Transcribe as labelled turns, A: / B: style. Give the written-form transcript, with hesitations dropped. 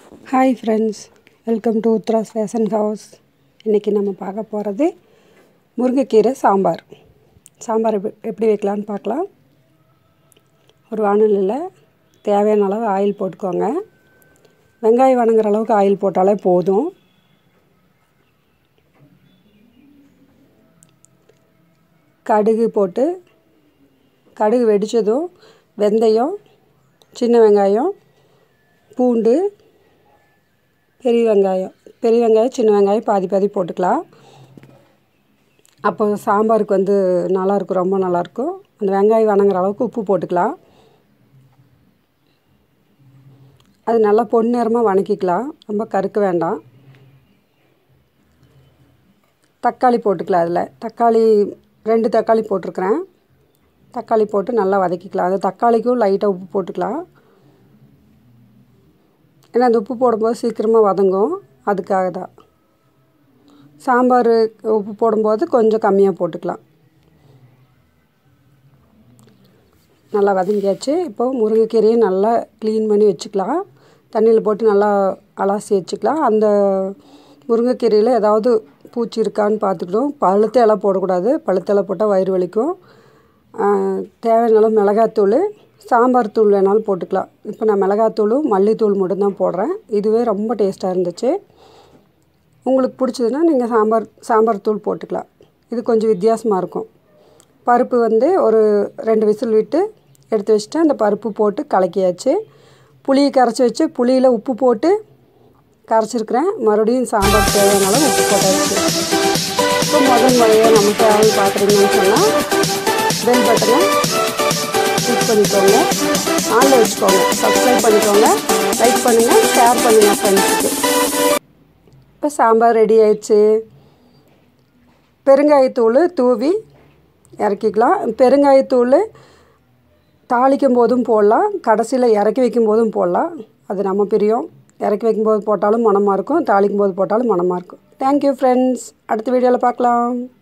A: Hi friends, welcome to Uttara's Fashion House. இன்னைக்கு நம்ம பார்க்க போறது முருங்கைக்கீரை சாம்பார். சாம்பார் எப்படி வைக்கலாம்னு பார்க்கலாம். ஒரு வாணலில தேவையான அளவு ஆயில் போட்டுக்கோங்க. வெங்காயம் வதங்குற அளவுக்கு ஆயில் போட்டாலே போதும். கடுகு போட்டு கடுகு வெடிச்சதும் வெந்தயம், சின்ன வெங்காயம், பூண்டு, பெரிய வெங்காயம் சின்ன வெங்காயம் பாதி போட்டுக்கலாம். அப்போ சாம்பாருக்கு நல்லா இருக்கும், ரொம்ப நல்லா இருக்கும். அந்த வெங்காயம் வதங்குற அளவுக்கு உப்பு போட்டுக்கலாம். அது நல்லா பொன்னிறமா வதக்கிக்கலாம், ரொம்ப கருக்க வேண்டாம். தக்காளி போட்டுக்கலாம். அதில் 2 தக்காளி போட்டிருக்கிறேன். தக்காளி போட்டு நல்லா வதக்கிக்கலாம். அது தக்காளிக்கும் லைட்டாக உப்பு போட்டுக்கலாம். ஏன்னா அந்த உப்பு போடும்போது சீக்கிரமாக வதங்கும், அதுக்காக தான். சாம்பார் உப்பு போடும்போது கொஞ்சம் கம்மியாக போட்டுக்கலாம். நல்லா வதங்கியாச்சு. இப்போது முருங்கைக்கீரையை நல்லா க்ளீன் பண்ணி வச்சுக்கலாம். தண்ணியில் போட்டு நல்லா அலசி வச்சுக்கலாம். அந்த முருங்கைக்கீரையில் ஏதாவது பூச்சி இருக்கான்னு பார்த்துக்கிட்டோம். பழுத்த இலை போடக்கூடாது, பழுத்த இலை போட்டால் வயிறு வலிக்கும். தேவையான அளவு மிளகாத்தூள், சாம்பார் தூள் வேணாலும் போட்டுக்கலாம். இப்போ நான் மிளகாத்தூளும் மல்லித்தூள் மட்டும்தான் போடுறேன். இதுவே ரொம்ப டேஸ்ட்டாக இருந்துச்சு. உங்களுக்கு பிடிச்சதுன்னா நீங்கள் சாம்பார் தூள் போட்டுக்கலாம். இது கொஞ்சம் வித்தியாசமாக இருக்கும். பருப்பு ஒரு 2 விசில் விட்டு எடுத்து வச்சுட்டு அந்த பருப்பு போட்டு கலக்கியாச்சு. புளியை கரைச்சி வச்சு புளியில் உப்பு போட்டு கரைச்சிருக்கிறேன். மறுபடியும் சாம்பார் தேவையான அளவு உப்பு போட்டாச்சு. இப்போ முதல் முறையாக நம்ம சேனல் பார்க்குறீங்கன்னு சொன்னால் பெல் பட்டனை கிளிக் பண்ணிக்கோங்க, ஆன்ல வச்சுக்கோங்க, சப்ஸ்கிரைப் பண்ணிக்கோங்க, லைக் பண்ணுங்கள், ஷேர் பண்ணுங்கள் ஃப்ரெண்ட்ஸுக்கு. இப்போ சாம்பார் ரெடி ஆயிடுச்சு. பெருங்காயத்தூள் தூவி இறக்கிக்கலாம். பெருங்காயத்தூள் தாளிக்கும் போதும் போடலாம், கடைசியில் இறக்கி வைக்கும் போதும் போடலாம். அது நம்ம பிரியம். இறக்கி வைக்கும்போது போட்டாலும் மணமாக இருக்கும், தாளிக்கும் போது போட்டாலும் மணமாக இருக்கும். Thank you friends. அடுத்த வீடியோவில் பார்க்கலாம்.